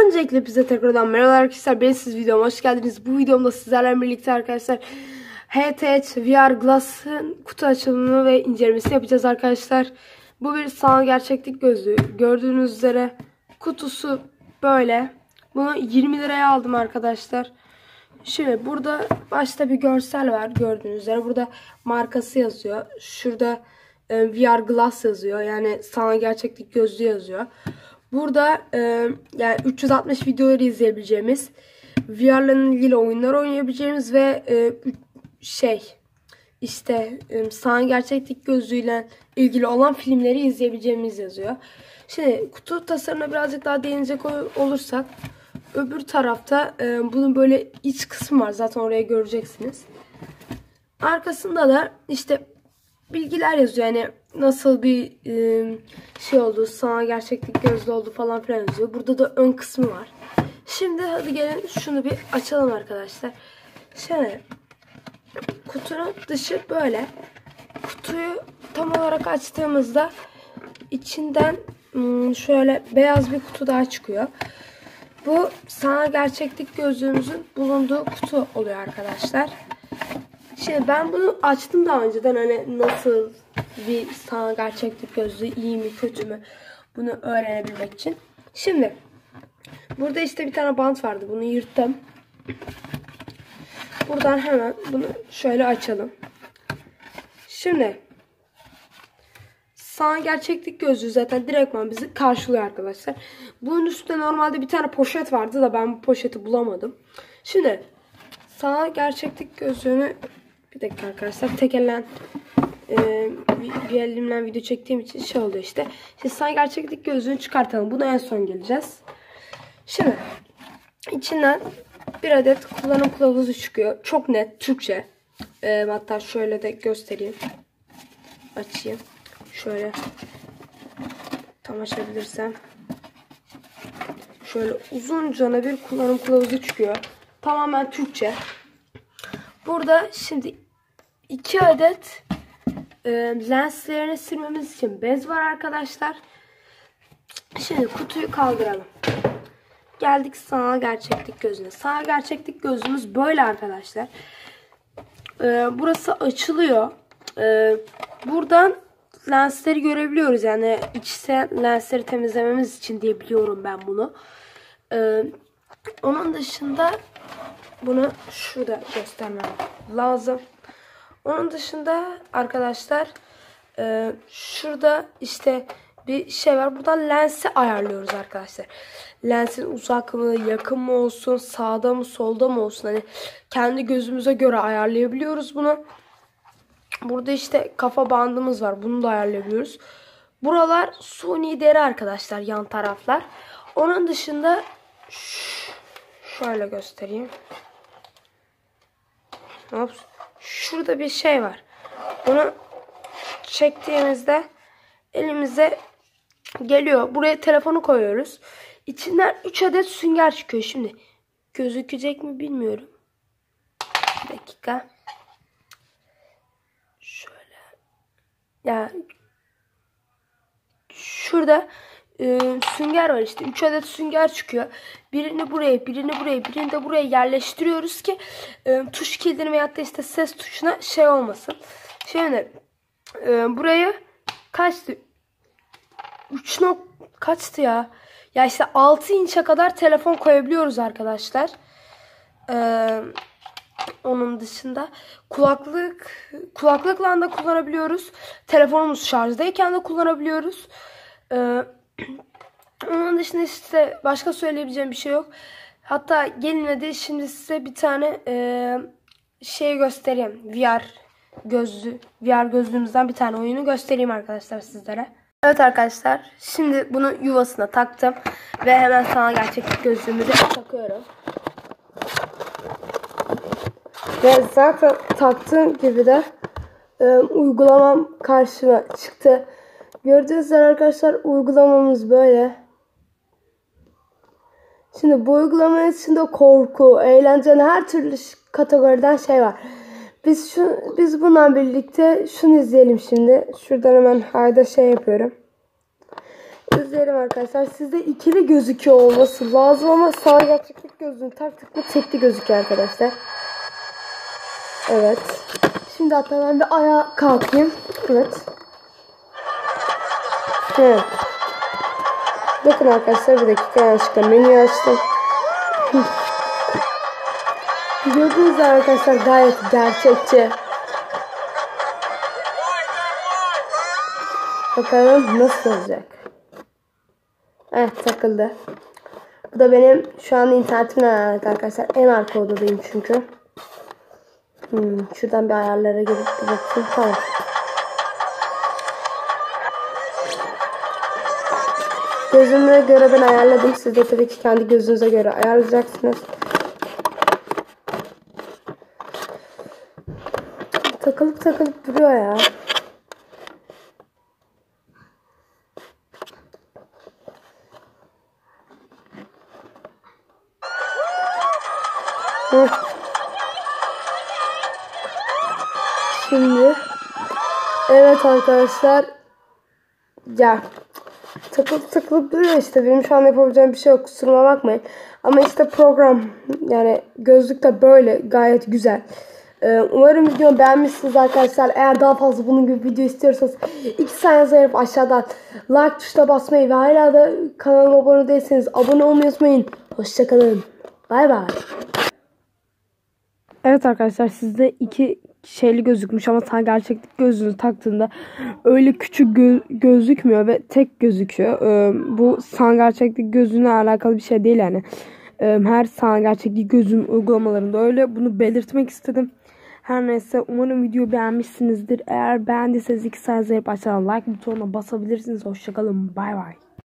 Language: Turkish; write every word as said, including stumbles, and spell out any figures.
Öncelikle bize tekrardan merhaba arkadaşlar. Ben siz videoma hoş geldiniz. Bu videomda sizlerle birlikte arkadaşlar H T C V R Glass'ın kutu açılımı ve incelemesi yapacağız arkadaşlar. Bu bir sanal gerçeklik gözlüğü. Gördüğünüz üzere kutusu böyle. Bunu yirmi liraya aldım arkadaşlar. Şimdi burada başta bir görsel var gördüğünüz üzere. Burada markası yazıyor. Şurada e, V R Glass yazıyor. Yani sanal gerçeklik gözlüğü yazıyor. Burada e, yani üç yüz altmış videoları izleyebileceğimiz, V R'la ilgili oyunlar oynayabileceğimiz ve e, şey işte e, sanal gerçeklik gözlüğüyle ilgili olan filmleri izleyebileceğimiz yazıyor. Şimdi kutu tasarımına birazcık daha değinecek olursak, öbür tarafta e, bunun böyle iç kısmı var. Zaten oraya göreceksiniz. Arkasında da işte bilgiler yazıyor. Yani nasıl bir e, şey oldu, sanal gerçeklik gözlü oldu falan filan yazıyor. Burada da ön kısmı var. Şimdi hadi gelin şunu bir açalım arkadaşlar. Şöyle kutunun dışı böyle. Kutuyu tam olarak açtığımızda içinden şöyle beyaz bir kutu daha çıkıyor. Bu sanal gerçeklik gözlüğümüzün bulunduğu kutu oluyor arkadaşlar. Şimdi ben bunu açtım daha önceden, hani nasıl bir sanal gerçeklik gözlüğü, iyi mi kötü mü, bunu öğrenebilmek için. Şimdi burada işte bir tane bant vardı, bunu yırttım. Buradan hemen bunu şöyle açalım. Şimdi sanal gerçeklik gözlüğü zaten direktman bizi karşılıyor arkadaşlar. Bunun üstünde normalde bir tane poşet vardı da ben bu poşeti bulamadım. Şimdi sanal gerçeklik gözlüğünü bir dakika arkadaşlar, tek ellen e, bir, bir elimden video çektiğim için şey oldu işte. Şimdi sanal gerçeklik gözlüğünü çıkartalım. Buna en son geleceğiz. Şimdi içinden bir adet kullanım kılavuzu çıkıyor. Çok net Türkçe. E, hatta şöyle de göstereyim. Açayım. Şöyle tam açabilirsem. Şöyle uzuncana bir kullanım kılavuzu çıkıyor. Tamamen Türkçe. Burada şimdi iki adet e, lenslerini silmemiz için bez var arkadaşlar. Şimdi kutuyu kaldıralım. Geldik sanal gerçeklik gözüne. Sanal gerçeklik gözümüz böyle arkadaşlar. E, burası açılıyor. E, buradan lensleri görebiliyoruz. Yani içsel lensleri temizlememiz için diye biliyorum ben bunu. E, onun dışında bunu şurada göstermem lazım. Onun dışında arkadaşlar e, şurada işte bir şey var. Buradan lensi ayarlıyoruz arkadaşlar. Lensin uzak mı, yakın mı olsun, sağda mı, solda mı olsun. Hani kendi gözümüze göre ayarlayabiliyoruz bunu. Burada işte kafa bandımız var. Bunu da ayarlayabiliyoruz. Buralar suni deri arkadaşlar, yan taraflar. Onun dışında şöyle göstereyim. Ops. Şurada bir şey var. Bunu çektiğimizde elimize geliyor. Buraya telefonu koyuyoruz. İçinden üç adet sünger çıkıyor. Şimdi gözükecek mi bilmiyorum. Bir dakika. Şöyle. Ya şurada e, sünger var işte. üç adet sünger çıkıyor. Birini buraya, birini buraya, birini de buraya yerleştiriyoruz ki e, tuş kilidini veyahut da işte ses tuşuna şey olmasın. Şimdi e, buraya kaçtı? üç nok kaçtı ya? Ya işte altı inçe kadar telefon koyabiliyoruz arkadaşlar. Ee, onun dışında kulaklık kulaklıkla da kullanabiliyoruz. Telefonumuz şarjdayken de kullanabiliyoruz. Ee, onun dışında işte başka söyleyebileceğim bir şey yok. Hatta gelin hadi şimdi size bir tane e, şey göstereyim. V R gözlü V R gözlüğümüzden bir tane oyunu göstereyim arkadaşlar sizlere. Evet arkadaşlar, şimdi bunu yuvasına taktım ve hemen sanal gerçeklik gözlüğümü de takıyorum. Ve zaten taktığım gibi de e, uygulamam karşıma çıktı. Gördüğünüz üzere arkadaşlar, uygulamamız böyle. Şimdi bu uygulamanın içinde korku, eğlenceli her türlü kategoriden şey var. Biz şu biz bununla birlikte şunu izleyelim şimdi. Şuradan hemen hayda şey yapıyorum. izleyelim arkadaşlar. Sizde ikili gözüküyor olması lazım ama sağ gerçeklik gözlüğünü taktık mı tekli gözüküyor arkadaşlar. Evet. Şimdi hatta ben bir ayağa kalkayım. Evet. Evet. Bakın arkadaşlar bir dakika yanlışlıkla menüyü açtım. Gördüğünüz arkadaşlar gayet gerçekçi. Bakalım nasıl olacak. Evet takıldı. Bu da benim şu an internetimle alakalı arkadaşlar. En arka odadayım çünkü. Hmm, şuradan bir ayarlara girip bir bakayım. Tamam. Gözüme göre ben ayarladım. Siz de tabii ki kendi gözünüze göre ayarlayacaksınız. Takılıp takılıp duruyor ya. Hı. Şimdi evet arkadaşlar ya takılıp takılıp duruyor işte. Benim şu an yapabileceğim bir şey yok. Kusuruma bakmayın. Ama işte program yani gözlük de böyle gayet güzel. Ee, umarım videomu beğenmişsiniz arkadaşlar. Eğer daha fazla bunun gibi video istiyorsanız iki saniye ayırıp aşağıdan like tuşuna basmayı ve hala da kanalıma abone değilseniz abone olmayı unutmayın. Hoşçakalın. Bay bay. Evet arkadaşlar sizde iki şeyli gözükmüş ama sen gerçeklik gözlüğünü taktığında öyle küçük gö gözükmüyor ve tek gözüküyor. Ee, bu san gerçeklik gözlüğüne alakalı bir şey değil yani. Ee, her san gerçeklik gözlüğün uygulamalarında öyle. Bunu belirtmek istedim. Her neyse umarım videoyu beğenmişsinizdir. Eğer beğendiyseniz iki saniye aşağıdan like butonuna basabilirsiniz. Hoşçakalın. Bay bay.